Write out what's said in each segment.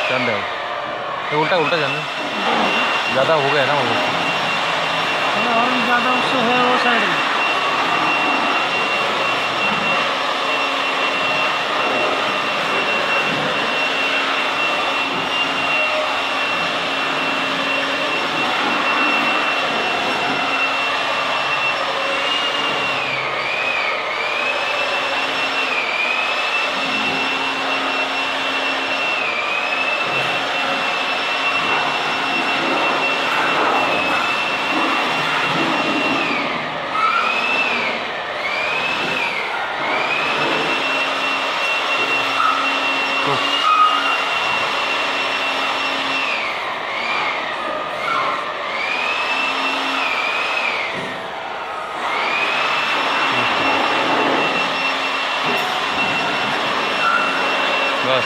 जान दे ये उल्टा उल्टा जाने ज़्यादा हो गया ना वो। और ज़्यादा उससे है वो साइड में। बस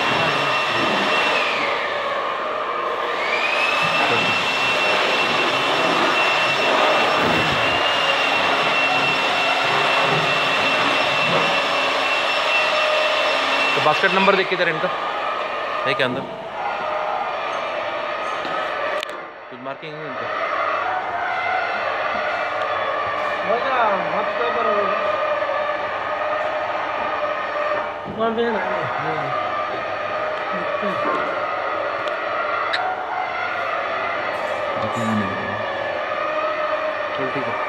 तो बास्केट नंबर देख किधर इनका है क्या अंदर कुछ मार्किंग है इनका। चल ठीक है।